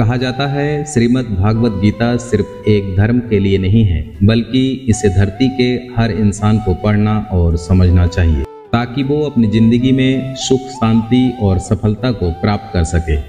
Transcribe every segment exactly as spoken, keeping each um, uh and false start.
कहा जाता है श्रीमद् भागवत गीता सिर्फ एक धर्म के लिए नहीं है, बल्कि इसे धरती के हर इंसान को पढ़ना और समझना चाहिए ताकि वो अपनी जिंदगी में सुख, शांति और सफलता को प्राप्त कर सके।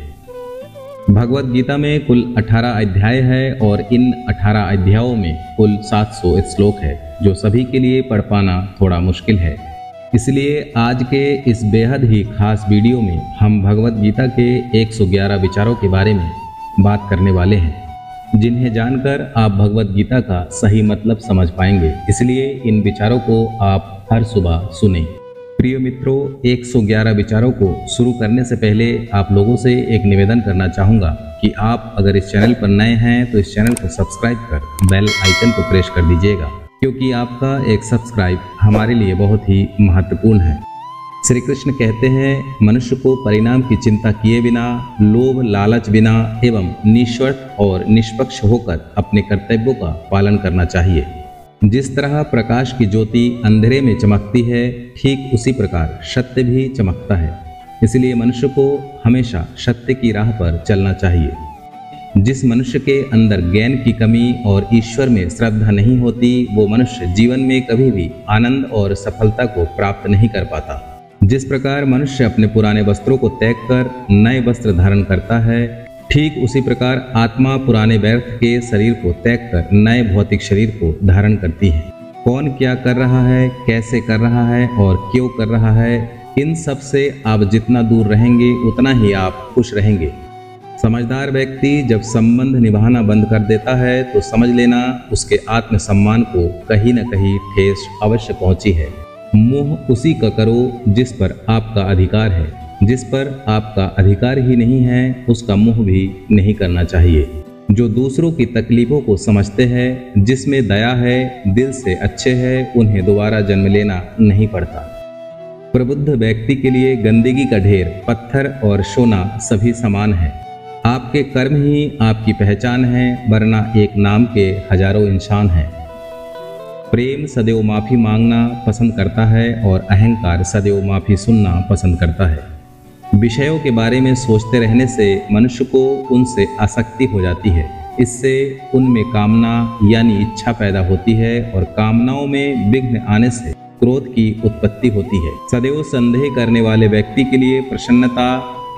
भगवत गीता में कुल अठारह अध्याय है और इन अठारह अध्यायों में कुल सात सौ श्लोक है, जो सभी के लिए पढ़ पाना थोड़ा मुश्किल है। इसलिए आज के इस बेहद ही खास वीडियो में हम भगवत गीता के एक सौ ग्यारह विचारों के बारे में बात करने वाले हैं, जिन्हें जानकर आप भगवत गीता का सही मतलब समझ पाएंगे। इसलिए इन विचारों को आप हर सुबह सुनें। प्रिय मित्रों, एक सौ ग्यारह विचारों को शुरू करने से पहले आप लोगों से एक निवेदन करना चाहूँगा कि आप अगर इस चैनल पर नए हैं तो इस चैनल को सब्सक्राइब कर बेल आइकन को प्रेस कर दीजिएगा, क्योंकि आपका एक सब्सक्राइब हमारे लिए बहुत ही महत्वपूर्ण है। श्री कृष्ण कहते हैं, मनुष्य को परिणाम की चिंता किए बिना, लोभ लालच बिना एवं निस्वार्थ और निष्पक्ष होकर अपने कर्तव्यों का पालन करना चाहिए। जिस तरह प्रकाश की ज्योति अंधेरे में चमकती है, ठीक उसी प्रकार सत्य भी चमकता है। इसलिए मनुष्य को हमेशा सत्य की राह पर चलना चाहिए। जिस मनुष्य के अंदर ज्ञान की कमी और ईश्वर में श्रद्धा नहीं होती, वो मनुष्य जीवन में कभी भी आनंद और सफलता को प्राप्त नहीं कर पाता। जिस प्रकार मनुष्य अपने पुराने वस्त्रों को त्याग कर नए वस्त्र धारण करता है, ठीक उसी प्रकार आत्मा पुराने व्यर्थ के शरीर को त्याग कर नए भौतिक शरीर को धारण करती है। कौन क्या कर रहा है, कैसे कर रहा है और क्यों कर रहा है, इन सब से आप जितना दूर रहेंगे उतना ही आप खुश रहेंगे। समझदार व्यक्ति जब संबंध निभाना बंद कर देता है तो समझ लेना उसके आत्मसम्मान को कहीं न कहीं ठेस अवश्य पहुंची है। मोह उसी का करो जिस पर आपका अधिकार है। जिस पर आपका अधिकार ही नहीं है उसका मोह भी नहीं करना चाहिए। जो दूसरों की तकलीफों को समझते हैं, जिसमें दया है, दिल से अच्छे हैं, उन्हें दोबारा जन्म लेना नहीं पड़ता। प्रबुद्ध व्यक्ति के लिए गंदगी का ढेर, पत्थर और सोना सभी समान है। आपके कर्म ही आपकी पहचान है, वरना एक नाम के हजारों इंसान हैं। प्रेम सदैव माफ़ी मांगना पसंद करता है और अहंकार सदैव माफ़ी सुनना पसंद करता है। विषयों के बारे में सोचते रहने से मनुष्य को उनसे आसक्ति हो जाती है। इससे उनमें कामना यानी इच्छा पैदा होती है और कामनाओं में विघ्न आने से क्रोध की उत्पत्ति होती है। सदैव संदेह करने वाले व्यक्ति के लिए प्रसन्नता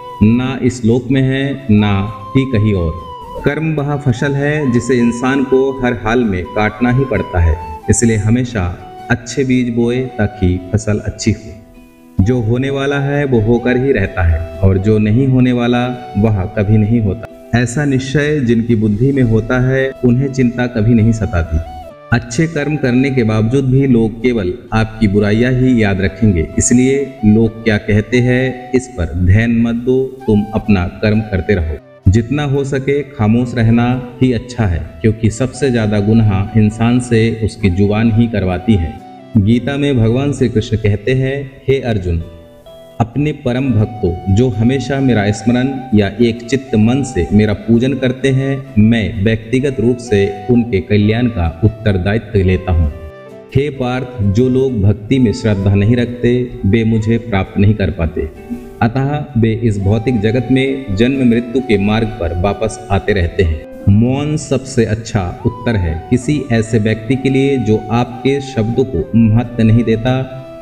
ना इस लोक में है, ना ही कहीं और। कर्म वह फसल है जिसे इंसान को हर हाल में काटना ही पड़ता है। इसलिए हमेशा अच्छे बीज बोए ताकि फसल अच्छी हो। जो होने वाला है वो होकर ही रहता है और जो नहीं होने वाला वह कभी नहीं होता। ऐसा निश्चय जिनकी बुद्धि में होता है उन्हें चिंता कभी नहीं सताती। अच्छे कर्म करने के बावजूद भी लोग केवल आपकी बुराइयां ही याद रखेंगे। इसलिए लोग क्या कहते हैं इस पर ध्यान मत दो, तुम अपना कर्म करते रहो। जितना हो सके खामोश रहना ही अच्छा है, क्योंकि सबसे ज्यादा गुनाह इंसान से उसकी जुबान ही करवाती है। गीता में भगवान श्री कृष्ण कहते हैं, हे अर्जुन, अपने परम भक्तों जो हमेशा मेरा स्मरण या एक चित्त मन से मेरा पूजन करते हैं, मैं व्यक्तिगत रूप से उनके कल्याण का उत्तरदायित्व लेता हूँ। हे पार्थ, जो लोग भक्ति में श्रद्धा नहीं रखते वे मुझे प्राप्त नहीं कर पाते। अतः वे इस भौतिक जगत में जन्म मृत्यु के मार्ग पर वापस आते रहते हैं। मौन सबसे अच्छा उत्तर है किसी ऐसे व्यक्ति के लिए जो आपके शब्दों को महत्व नहीं देता।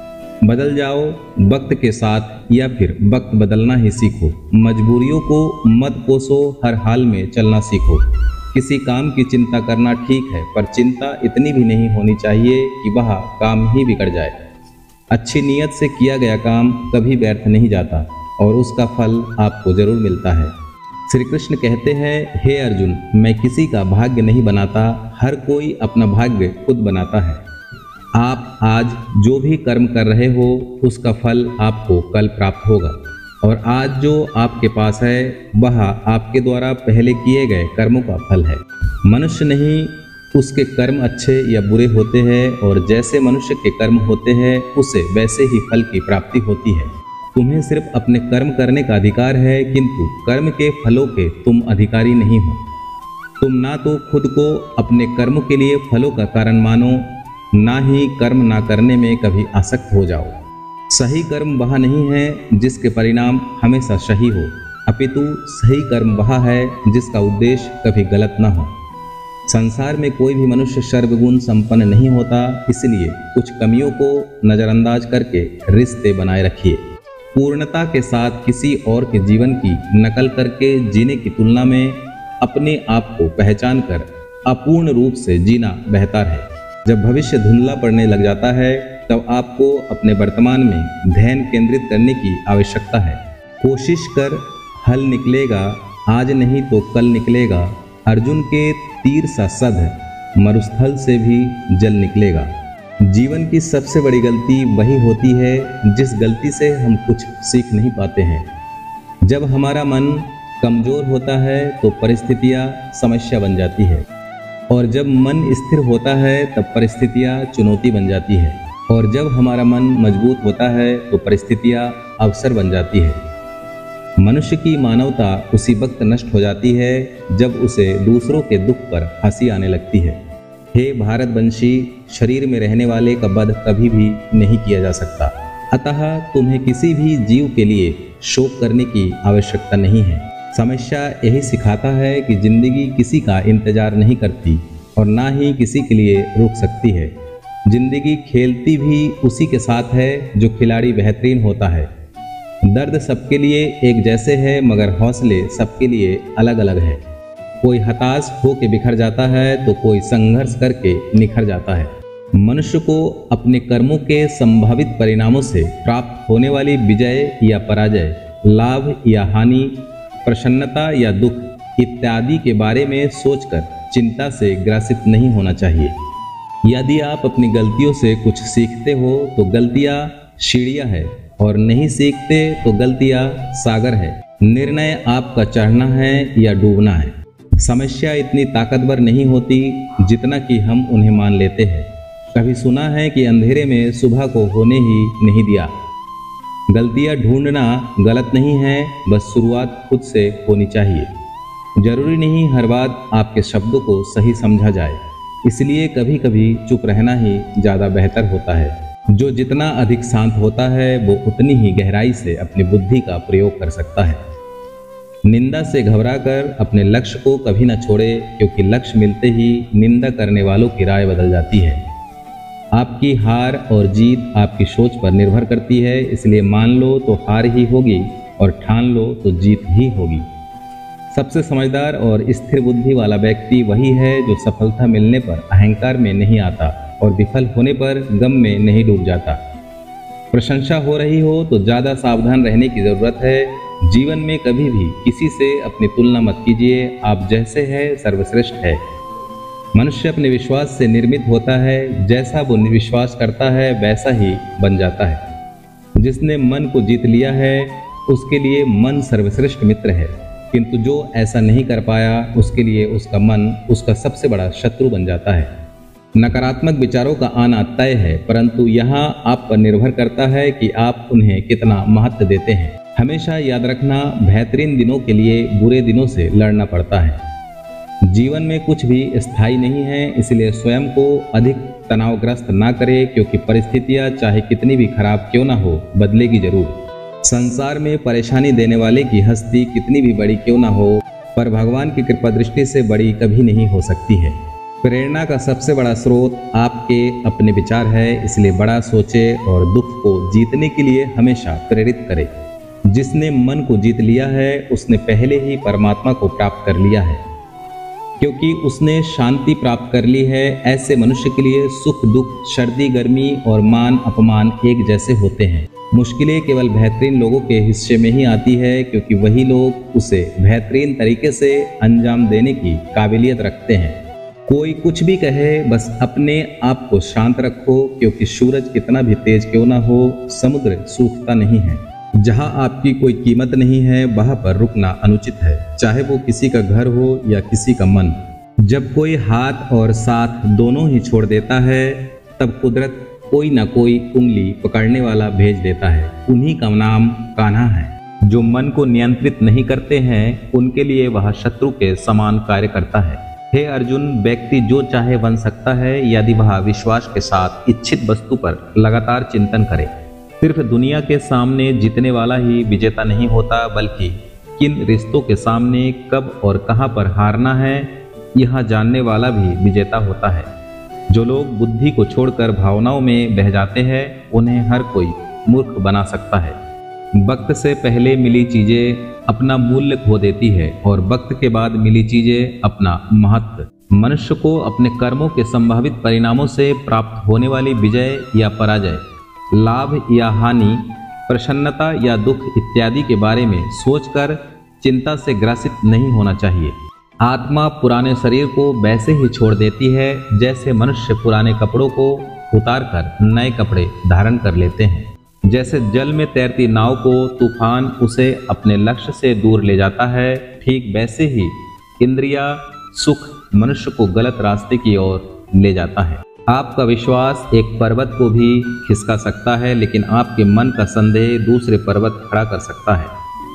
बदल जाओ वक्त के साथ या फिर वक्त बदलना ही सीखो। मजबूरियों को मत कोसो, हर हाल में चलना सीखो। किसी काम की चिंता करना ठीक है, पर चिंता इतनी भी नहीं होनी चाहिए कि वह काम ही बिगड़ जाए। अच्छी नीयत से किया गया काम कभी व्यर्थ नहीं जाता और उसका फल आपको जरूर मिलता है। श्री कृष्ण कहते हैं, हे अर्जुन, मैं किसी का भाग्य नहीं बनाता, हर कोई अपना भाग्य खुद बनाता है। आप आज जो भी कर्म कर रहे हो उसका फल आपको कल प्राप्त होगा, और आज जो आपके पास है वह आपके द्वारा पहले किए गए कर्मों का फल है। मनुष्य नहीं उसके कर्म अच्छे या बुरे होते हैं, और जैसे मनुष्य के कर्म होते हैं उसे वैसे ही फल की प्राप्ति होती है। तुम्हें सिर्फ अपने कर्म करने का अधिकार है, किंतु कर्म के फलों के तुम अधिकारी नहीं हो। तुम ना तो खुद को अपने कर्मों के लिए फलों का कारण मानो, ना ही कर्म ना करने में कभी आसक्त हो जाओ। सही कर्म वह नहीं है जिसके परिणाम हमेशा सही हो। अपितु सही कर्म वह है जिसका उद्देश्य कभी गलत न हो। संसार में कोई भी मनुष्य सर्वगुण संपन्न नहीं होता, इसलिए कुछ कमियों को नज़रअंदाज करके रिश्ते बनाए रखिए। पूर्णता के साथ किसी और के जीवन की नकल करके जीने की तुलना में अपने आप को पहचान कर अपूर्ण रूप से जीना बेहतर है। जब भविष्य धुंधला पड़ने लग जाता है तब आपको अपने वर्तमान में ध्यान केंद्रित करने की आवश्यकता है। कोशिश कर, हल निकलेगा, आज नहीं तो कल निकलेगा। अर्जुन के तीर सा सध मरुस्थल से भी जल निकलेगा। जीवन की सबसे बड़ी गलती वही होती है जिस गलती से हम कुछ सीख नहीं पाते हैं। जब हमारा मन कमजोर होता है तो परिस्थितियाँ समस्या बन जाती है, और जब मन स्थिर होता है तब परिस्थितियाँ चुनौती बन जाती है, और जब हमारा मन मजबूत होता है तो परिस्थितियाँ अवसर बन जाती है। मनुष्य की मानवता उसी वक्त नष्ट हो जाती है जब उसे दूसरों के दुख पर हंसी आने लगती है। हे भारतवंशी, शरीर में रहने वाले का वध कभी भी नहीं किया जा सकता, अतः तुम्हें किसी भी जीव के लिए शोक करने की आवश्यकता नहीं है। समस्या यही सिखाता है कि जिंदगी किसी का इंतजार नहीं करती और ना ही किसी के लिए रुक सकती है। जिंदगी खेलती भी उसी के साथ है जो खिलाड़ी बेहतरीन होता है। दर्द सबके लिए एक जैसे है, मगर हौसले सबके लिए अलग अलग है। कोई हताश होकर बिखर जाता है तो कोई संघर्ष करके निखर जाता है। मनुष्य को अपने कर्मों के संभावित परिणामों से प्राप्त होने वाली विजय या पराजय, लाभ या हानि, प्रसन्नता या दुख इत्यादि के बारे में सोचकर चिंता से ग्रसित नहीं होना चाहिए। यदि आप अपनी गलतियों से कुछ सीखते हो तो गलतियाँ सीढ़ियाँ है, और नहीं सीखते तो गलतियाँ सागर है। निर्णय आपका चढ़ना है या डूबना है। समस्या इतनी ताकतवर नहीं होती जितना कि हम उन्हें मान लेते हैं। कभी सुना है कि अंधेरे में सुबह को होने ही नहीं दिया। गलतियाँ ढूंढना गलत नहीं है, बस शुरुआत खुद से होनी चाहिए। जरूरी नहीं हर बात आपके शब्दों को सही समझा जाए, इसलिए कभी कभी चुप रहना ही ज़्यादा बेहतर होता है। जो जितना अधिक शांत होता है वो उतनी ही गहराई से अपनी बुद्धि का प्रयोग कर सकता है। निंदा से घबराकर अपने लक्ष्य को कभी न छोड़े, क्योंकि लक्ष्य मिलते ही निंदा करने वालों की राय बदल जाती है। आपकी हार और जीत आपकी सोच पर निर्भर करती है, इसलिए मान लो तो हार ही होगी और ठान लो तो जीत ही होगी। सबसे समझदार और स्थिर बुद्धि वाला व्यक्ति वही है जो सफलता मिलने पर अहंकार में नहीं आता और विफल होने पर गम में नहीं डूब जाता। प्रशंसा हो रही हो तो ज़्यादा सावधान रहने की ज़रूरत है। जीवन में कभी भी किसी से अपनी तुलना मत कीजिए। आप जैसे हैं सर्वश्रेष्ठ है। मनुष्य अपने विश्वास से निर्मित होता है, जैसा वो विश्वास करता है वैसा ही बन जाता है। जिसने मन को जीत लिया है उसके लिए मन सर्वश्रेष्ठ मित्र है, किंतु जो ऐसा नहीं कर पाया उसके लिए उसका मन उसका सबसे बड़ा शत्रु बन जाता है। नकारात्मक विचारों का आना तय है, परंतु यहाँ आप पर निर्भर करता है कि आप उन्हें कितना महत्व देते हैं। हमेशा याद रखना, बेहतरीन दिनों के लिए बुरे दिनों से लड़ना पड़ता है। जीवन में कुछ भी स्थायी नहीं है, इसलिए स्वयं को अधिक तनावग्रस्त ना करें, क्योंकि परिस्थितियाँ चाहे कितनी भी खराब क्यों ना हो बदलेगी जरूर। संसार में परेशानी देने वाले की हस्ती कितनी भी बड़ी क्यों ना हो, पर भगवान की कृपा दृष्टि से बड़ी कभी नहीं हो सकती है। प्रेरणा का सबसे बड़ा स्रोत आपके अपने विचार है, इसलिए बड़ा सोचे और दुख को जीतने के लिए हमेशा प्रेरित करे। जिसने मन को जीत लिया है उसने पहले ही परमात्मा को प्राप्त कर लिया है, क्योंकि उसने शांति प्राप्त कर ली है। ऐसे मनुष्य के लिए सुख दुख, सर्दी गर्मी और मान अपमान एक जैसे होते हैं। मुश्किलें केवल बेहतरीन लोगों के हिस्से में ही आती है, क्योंकि वही लोग उसे बेहतरीन तरीके से अंजाम देने की काबिलियत रखते हैं। कोई कुछ भी कहे, बस अपने आप को शांत रखो, क्योंकि सूरज कितना भी तेज क्यों ना हो, समुद्र सूखता नहीं है। जहाँ आपकी कोई कीमत नहीं है वहाँ पर रुकना अनुचित है, चाहे वो किसी का घर हो या किसी का मन। जब कोई हाथ और साथ दोनों ही छोड़ देता है तब कुदरत कोई ना कोई उंगली पकड़ने वाला भेज देता है। उन्हीं का नाम कान्हा है। जो मन को नियंत्रित नहीं करते हैं उनके लिए वह शत्रु के समान कार्य करता है। हे अर्जुन, व्यक्ति जो चाहे बन सकता है यदि वह विश्वास के साथ इच्छित वस्तु पर लगातार चिंतन करे। सिर्फ दुनिया के सामने जीतने वाला ही विजेता नहीं होता, बल्कि किन रिश्तों के सामने कब और कहां पर हारना है, यह जानने वाला भी विजेता होता है। जो लोग बुद्धि को छोड़कर भावनाओं में बह जाते हैं, उन्हें हर कोई मूर्ख बना सकता है। वक्त से पहले मिली चीजें अपना मूल्य खो देती है और वक्त के बाद मिली चीजें अपना महत्व। मनुष्य को अपने कर्मों के संभावित परिणामों से प्राप्त होने वाली विजय या पराजय, लाभ या हानि, प्रसन्नता या दुख इत्यादि के बारे में सोचकर चिंता से ग्रसित नहीं होना चाहिए। आत्मा पुराने शरीर को वैसे ही छोड़ देती है जैसे मनुष्य पुराने कपड़ों को उतारकर नए कपड़े धारण कर लेते हैं। जैसे जल में तैरती नाव को तूफान उसे अपने लक्ष्य से दूर ले जाता है, ठीक वैसे ही इंद्रिया सुख मनुष्य को गलत रास्ते की ओर ले जाता है। आपका विश्वास एक पर्वत को भी खिसका सकता है, लेकिन आपके मन का संदेह दूसरे पर्वत खड़ा कर सकता है।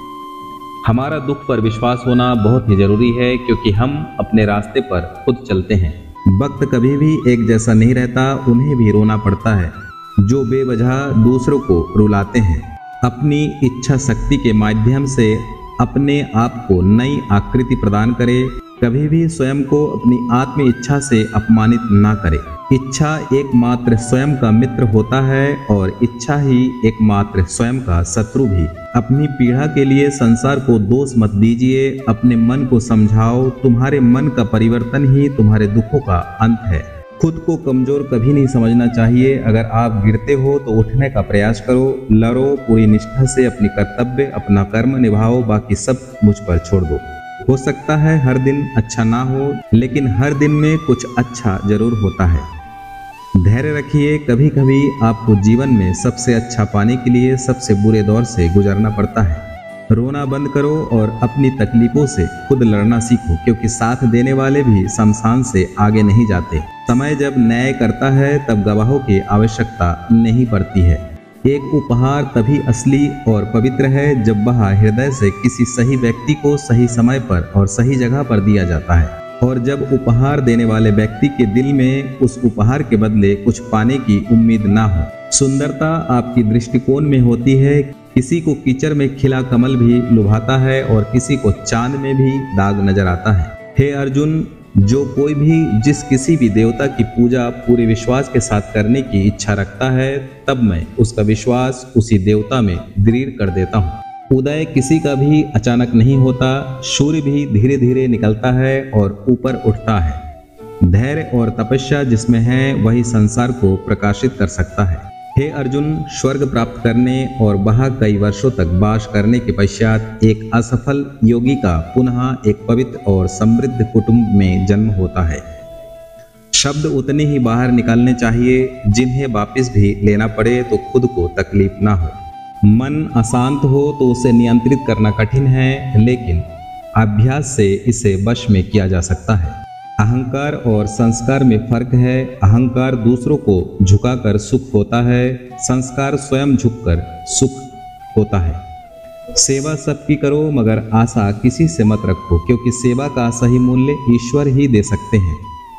हमारा दुख पर विश्वास होना बहुत ही जरूरी है, क्योंकि हम अपने रास्ते पर खुद चलते हैं। वक्त कभी भी एक जैसा नहीं रहता, उन्हें भी रोना पड़ता है जो बेवजह दूसरों को रुलाते हैं। अपनी इच्छा शक्ति के माध्यम से अपने आप को नई आकृति प्रदान करे। कभी भी स्वयं को अपनी आत्म इच्छा से अपमानित ना करे। इच्छा एकमात्र स्वयं का मित्र होता है और इच्छा ही एकमात्र स्वयं का शत्रु भी। अपनी पीड़ा के लिए संसार को दोष मत दीजिए, अपने मन को समझाओ। तुम्हारे मन का परिवर्तन ही तुम्हारे दुखों का अंत है। खुद को कमजोर कभी नहीं समझना चाहिए। अगर आप गिरते हो तो उठने का प्रयास करो, लड़ो पूरी निष्ठा से अपनी कर्तव्य, अपना कर्म निभाओ, बाकी सब मुझ पर छोड़ दो। हो सकता है हर दिन अच्छा ना हो, लेकिन हर दिन में कुछ अच्छा जरूर होता है। धैर्य रखिए, कभी कभी आपको जीवन में सबसे अच्छा पाने के लिए सबसे बुरे दौर से गुजरना पड़ता है। रोना बंद करो और अपनी तकलीफों से खुद लड़ना सीखो, क्योंकि साथ देने वाले भी शमशान से आगे नहीं जाते। समय जब न्याय करता है तब गवाहों की आवश्यकता नहीं पड़ती है। एक उपहार तभी असली और पवित्र है जब वह हृदय से किसी सही व्यक्ति को सही समय पर और सही जगह पर दिया जाता है, और जब उपहार देने वाले व्यक्ति के दिल में उस उपहार के बदले कुछ पाने की उम्मीद ना हो। सुंदरता आपकी दृष्टिकोण में होती है। किसी को कीचड़ में खिला कमल भी लुभाता है और किसी को चांद में भी दाग नजर आता है। हे अर्जुन, जो कोई भी जिस किसी भी देवता की पूजा पूरे विश्वास के साथ करने की इच्छा रखता है, तब मैं उसका विश्वास उसी देवता में दृढ़ कर देता हूँ। उदय किसी का भी अचानक नहीं होता, सूर्य भी धीरे धीरे निकलता है और ऊपर उठता है। धैर्य और तपस्या जिसमें है वही संसार को प्रकाशित कर सकता है। हे अर्जुन, स्वर्ग प्राप्त करने और वहां कई वर्षों तक वास करने के पश्चात एक असफल योगी का पुनः एक पवित्र और समृद्ध कुटुंब में जन्म होता है। शब्द उतने ही बाहर निकालने चाहिए जिन्हें वापस भी लेना पड़े तो खुद को तकलीफ ना हो। मन अशांत हो तो उसे नियंत्रित करना कठिन है, लेकिन अभ्यास से इसे वश में किया जा सकता है। अहंकार और संस्कार में फर्क है। अहंकार दूसरों को झुकाकर सुख होता है, संस्कार स्वयं झुककर सुख होता है। सेवा सबकी करो मगर आशा किसी से मत रखो, क्योंकि सेवा का सही मूल्य ईश्वर ही दे सकते हैं।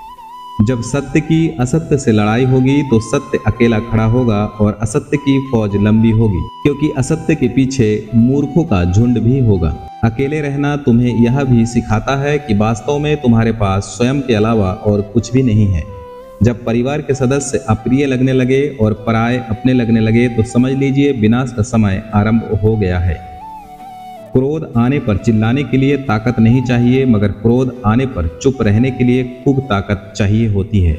जब सत्य की असत्य से लड़ाई होगी तो सत्य अकेला खड़ा होगा और असत्य की फौज लंबी होगी, क्योंकि असत्य के पीछे मूर्खों का झुंड भी होगा। अकेले रहना तुम्हें यह भी सिखाता है कि वास्तव में तुम्हारे पास स्वयं के अलावा और कुछ भी नहीं है। जब परिवार के सदस्य अप्रिय लगने लगे और पराये अपने लगने लगे तो समझ लीजिए विनाश का समय आरंभ हो गया है। क्रोध आने पर चिल्लाने के लिए ताकत नहीं चाहिए, मगर क्रोध आने पर चुप रहने के लिए खूब ताकत चाहिए होती है।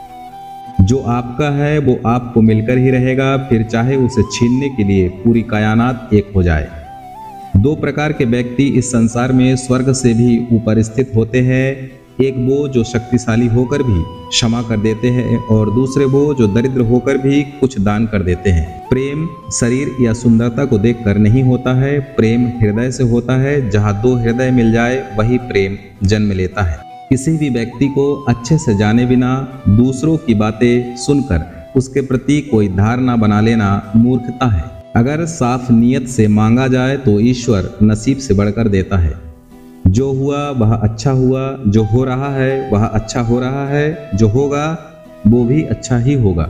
जो आपका है वो आपको मिलकर ही रहेगा, फिर चाहे उसे छीनने के लिए पूरी कायनात एक हो जाए। दो प्रकार के व्यक्ति इस संसार में स्वर्ग से भी ऊपर स्थित होते हैं। एक वो जो शक्तिशाली होकर भी क्षमा कर देते हैं और दूसरे वो जो दरिद्र होकर भी कुछ दान कर देते हैं। प्रेम शरीर या सुंदरता को देखकर नहीं होता है, प्रेम हृदय से होता है। जहाँ दो हृदय मिल जाए वही प्रेम जन्म लेता है। किसी भी व्यक्ति को अच्छे से जाने बिना दूसरों की बातें सुनकर उसके प्रति कोई धारणा बना लेना मूर्खता है। अगर साफ नियत से मांगा जाए तो ईश्वर नसीब से बढ़कर देता है। जो हुआ वह अच्छा हुआ, जो हो रहा है वह अच्छा हो रहा है, जो होगा वो भी अच्छा ही होगा।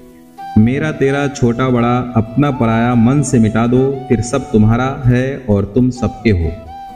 मेरा तेरा छोटा बड़ा अपना पराया मन से मिटा दो, फिर सब तुम्हारा है और तुम सबके हो।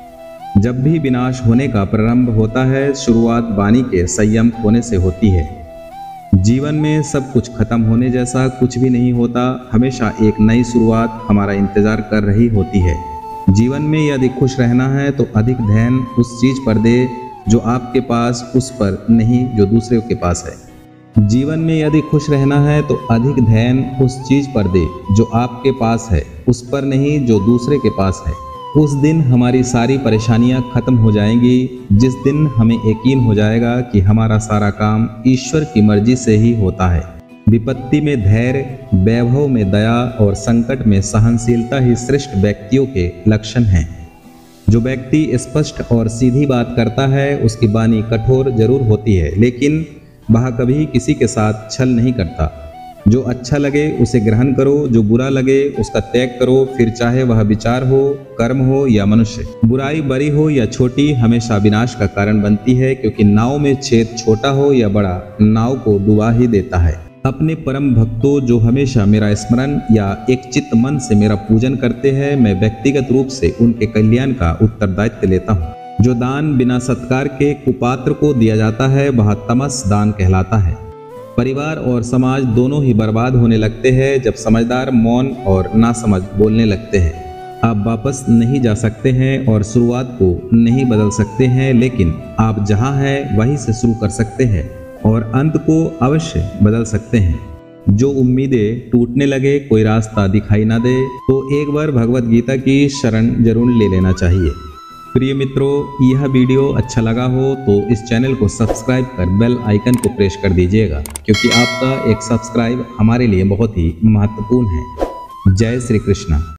जब भी विनाश होने का प्रारंभ होता है, शुरुआत वाणी के संयम होने से होती है। जीवन में सब कुछ खत्म होने जैसा कुछ भी नहीं होता, हमेशा एक नई शुरुआत हमारा इंतजार कर रही होती है। जीवन में यदि खुश रहना है तो अधिक ध्यान उस चीज पर दे जो आपके पास, उस पर नहीं जो दूसरे के पास है। जीवन में यदि खुश रहना है तो अधिक ध्यान उस चीज पर दे जो आपके पास है, उस पर नहीं जो दूसरे के पास है। उस दिन हमारी सारी परेशानियां खत्म हो जाएंगी, जिस दिन हमें यकीन हो जाएगा कि हमारा सारा काम ईश्वर की मर्जी से ही होता है। विपत्ति में धैर्य, वैभव में दया और संकट में सहनशीलता ही श्रेष्ठ व्यक्तियों के लक्षण हैं। जो व्यक्ति स्पष्ट और सीधी बात करता है, उसकी वाणी कठोर जरूर होती है, लेकिन वह कभी किसी के साथ छल नहीं करता। जो अच्छा लगे उसे ग्रहण करो, जो बुरा लगे उसका त्याग करो, फिर चाहे वह विचार हो, कर्म हो या मनुष्य। बुराई बड़ी हो या छोटी हमेशा विनाश का कारण बनती है, क्योंकि नाव में छेद छोटा हो या बड़ा, नाव को डुबा ही देता है। अपने परम भक्तों जो हमेशा मेरा स्मरण या एक चित्त मन से मेरा पूजन करते हैं, मैं व्यक्तिगत रूप से उनके कल्याण का उत्तरदायित्व लेता हूँ। जो दान बिना सत्कार के कुपात्र को दिया जाता है, वह तमस दान कहलाता है। परिवार और समाज दोनों ही बर्बाद होने लगते हैं जब समझदार मौन और नासमझ बोलने लगते हैं। आप वापस नहीं जा सकते हैं और शुरुआत को नहीं बदल सकते हैं, लेकिन आप जहां हैं वहीं से शुरू कर सकते हैं और अंत को अवश्य बदल सकते हैं। जो उम्मीदें टूटने लगे, कोई रास्ता दिखाई ना दे, तो एक बार भगवत गीता की शरण जरूर ले लेना चाहिए। प्रिय मित्रों, यह वीडियो अच्छा लगा हो तो इस चैनल को सब्सक्राइब कर बेल आइकन को प्रेस कर दीजिएगा, क्योंकि आपका एक सब्सक्राइब हमारे लिए बहुत ही महत्वपूर्ण है। जय श्री कृष्णा।